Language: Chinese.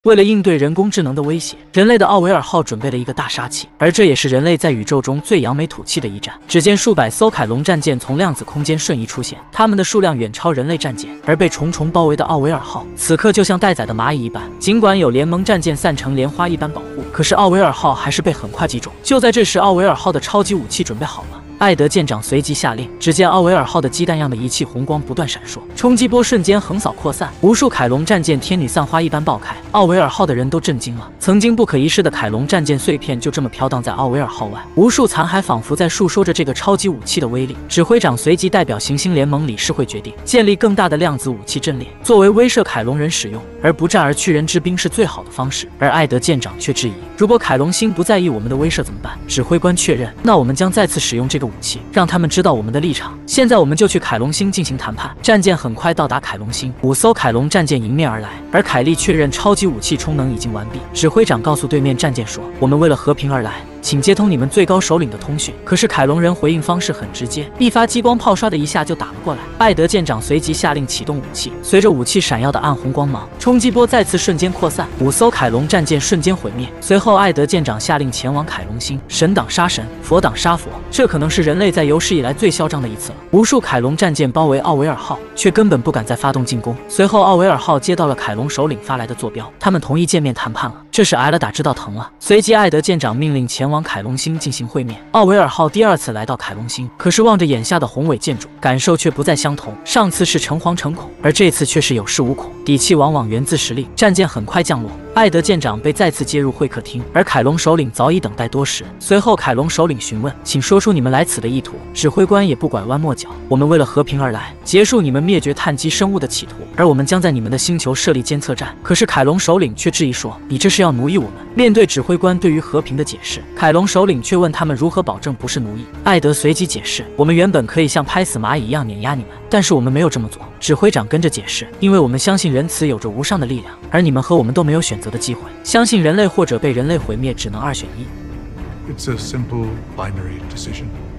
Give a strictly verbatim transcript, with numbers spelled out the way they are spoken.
为了应对人工智能的威胁，人类的奥维尔号准备了一个大杀器，而这也是人类在宇宙中最扬眉吐气的一战。只见数百艘凯龙战舰从量子空间瞬移出现，它们的数量远超人类战舰，而被重重包围的奥维尔号此刻就像待宰的蚂蚁一般。尽管有联盟战舰散成莲花一般保护，可是奥维尔号还是被很快击中。就在这时，奥维尔号的超级武器准备好了。艾德舰长随即下令，只见奥维尔号的鸡蛋样的仪器红光不断闪烁，冲击波瞬间横扫扩散，无数凯龙战舰天女散花一般爆开。奥维尔号的人都震惊了，曾经不可一世的凯龙战舰碎片就这么飘荡在奥维尔号外，无数残骸仿佛在述说着这个超级武器的威力。指挥长随即代表行星联盟理事会决定，建立更大的量子武器阵列，作为威慑凯龙人使用，而不战而屈人之兵是最好的方式。而艾德舰长却质疑，如果凯龙星不在意我们的威慑怎么办？指挥官确认，那我们将再次使用这个武器，让他们知道我们的立场。现在我们就去凯龙星进行谈判。战舰很快到达凯龙星，五艘凯龙战舰迎面而来，而凯利确认超级武器充能已经完毕。指挥长告诉对面战舰说，我们为了和平而来，请接通你们最高首领的通讯。可是凯龙人回应方式很直接，一发激光炮刷的一下就打了过来。艾德舰长随即下令启动武器，随着武器闪耀的暗红光芒，冲击波再次瞬间扩散，五艘凯龙战舰瞬间毁灭。随后艾德舰长下令前往凯龙星，神挡杀神，佛挡杀佛，这可能是人类在有史以来最嚣张的一次了。无数凯龙战舰包围奥维尔号，却根本不敢再发动进攻。随后奥维尔号接到了凯龙首领发来的坐标，他们同意见面谈判了。这时艾勒达知道疼了，随即艾德舰长命令前往凯龙星进行会面。奥维尔号第二次来到凯龙星，可是望着眼下的宏伟建筑，感受却不再相同。上次是诚惶诚恐，而这次却是有恃无恐。底气往往源自实力。战舰很快降落，艾德舰长被再次接入会客厅，而凯龙首领早已等待多时。随后凯龙首领询问，请说出你们来此的意图。指挥官也不拐弯抹角，我们为了和平而来，结束你们灭绝碳基生物的企图，而我们将在你们的星球设立监测站。可是凯龙首领却质疑说，你这是要奴役我们。面对指挥官对于和平的解释，凯龙首领却问他们如何保证不是奴役。艾德随即解释，我们原本可以像拍死蚂蚁一样碾压你们，但是我们没有这么做。指挥长跟着解释，因为我们相信仁慈有着无上的力量，而你们和我们都没有选择的机会，相信人类或者被人类毁灭，只能二选一。 It's a simple binary decision.